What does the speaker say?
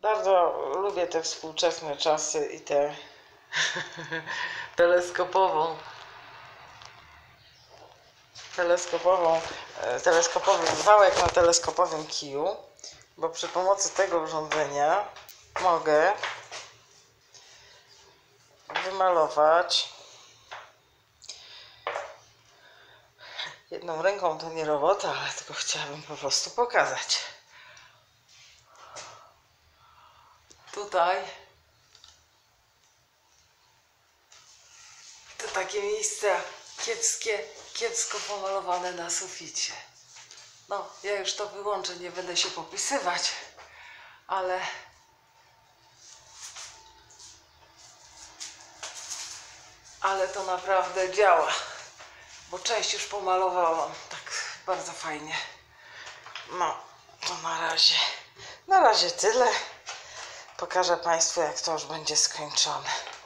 Bardzo lubię te współczesne czasy i te teleskopowy wałek na teleskopowym kiju, bo przy pomocy tego urządzenia mogę wymalować jedną ręką. To nie robota, ale tylko chciałabym po prostu pokazać. Tutaj to takie miejsca kiepsko pomalowane na suficie. No, ja już to wyłączę, nie będę się popisywać, ale to naprawdę działa, bo część już pomalowałam tak bardzo fajnie. No, to na razie tyle. Pokażę Państwu, jak to już będzie skończone.